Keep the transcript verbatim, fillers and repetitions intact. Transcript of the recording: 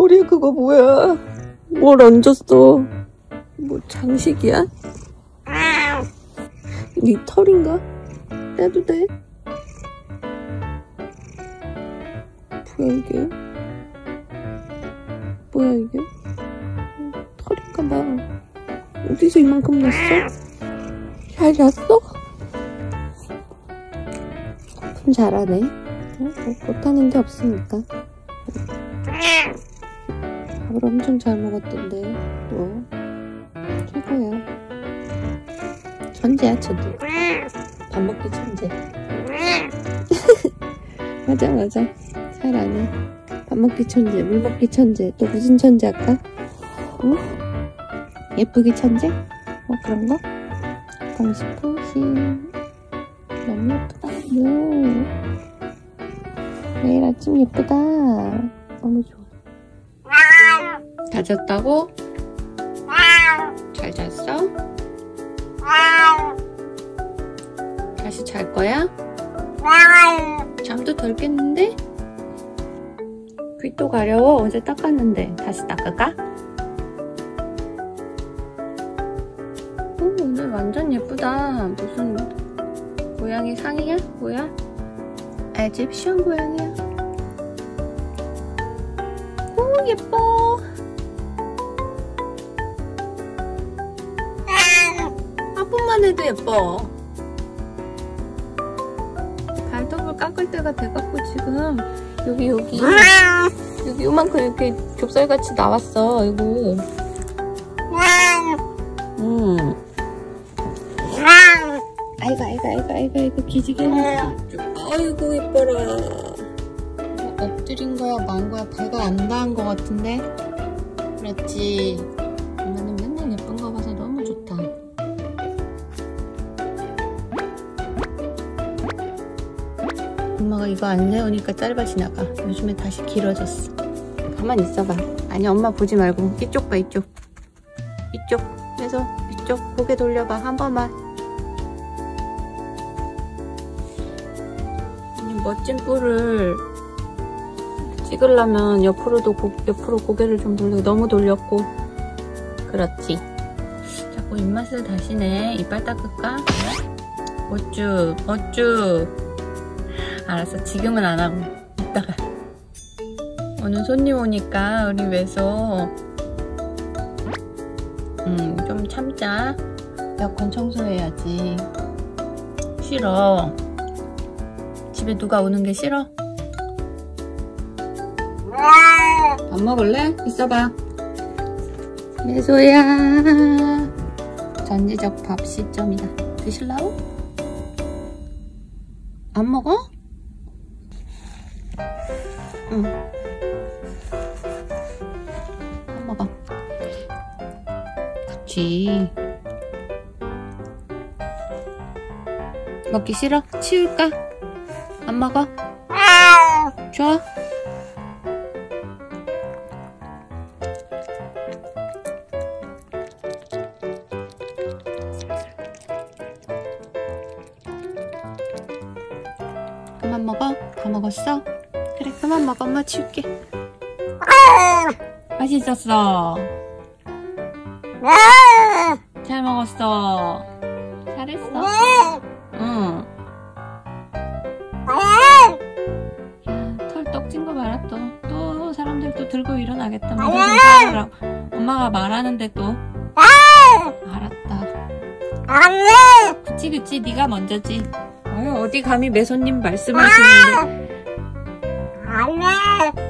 꼬리에 그거 뭐야? 뭘 얹었어? 뭐 장식이야? 네 털인가? 떼도 돼? 뭐야 이게? 뭐야 이게? 털인가봐. 어디서 이만큼 났어? 잘 잤어? 좀 잘하네. 어? 못하는 게 없으니까. 밥을 엄청 잘 먹었던데. 뭐 최고야. 천재야 천재. 밥 먹기 천재. 맞아 맞아. 잘하네. 밥 먹기 천재, 물 먹기 천재. 또 무슨 천재 할까? 응? 예쁘기 천재? 뭐 그런 거? 펑신펑신. 너무 예쁘다. 오. 매일 아침 예쁘다. 너무 좋아. 잘 잤다고? 잘 잤어? 다시 잘 거야? 잠도 덜 깼는데? 귀 또 가려워. 어제 닦았는데 다시 닦을까? 오, 오늘 완전 예쁘다. 무슨 고양이 상이야? 뭐야? 에집션 고양이야. 오, 예뻐. 한 번만 해도 예뻐. 발톱을 깎을 때가 돼갖고 지금 여기 여기 여기 요만큼 이렇게 좁쌀같이 나왔어. 이거. 음. 아이고 아이고 아이고 아이고 아이고 기지개. 아이고 예뻐라. 엎드린 거야 만 거야? 배가 안 닿은 거 같은데? 그렇지. 엄마는 맨날 예쁜 거 봐서 너무 좋다. 엄마가 이거 안 세우니까 짧아지나봐. 요즘에 다시 길어졌어. 가만히 있어봐. 아니 엄마 보지 말고 이쪽 봐. 이쪽 이쪽 해서 이쪽 고개 돌려봐. 한 번만. 아니, 멋진 뿔을 찍으려면 옆으로도 고, 옆으로 고개를 좀 돌리고. 너무 돌렸고. 그렇지. 자꾸 입맛을 다시네. 이빨 닦을까? 어쭈 어쭈. 알았어. 지금은 안 하고 이따가. 오늘 손님 오니까 우리 매소 음, 좀 참자. 에어컨 청소해야지. 싫어. 집에 누가 오는 게 싫어? 밥 먹을래? 있어봐. 매소야. 전지적 밥 시점이다. 드실라고? 안 먹어? 응. 안 먹어. 그치. 먹기 싫어? 치울까? 안 먹어? 좋아? 그만 먹어? 다 먹었어? 그래 그만 먹어. 엄마 치울게. 맛있었어. 잘 먹었어. 잘했어. 응. 야, 털 떡진 거 봐라. 또, 또 사람들 또 들고 일어나겠다. 모두 좀 살아라. 엄마가 말하는데 또. 알았다. 그치 그치. 네가 먼저지. 어휴, 어디 감히 매손님 말씀하시는데.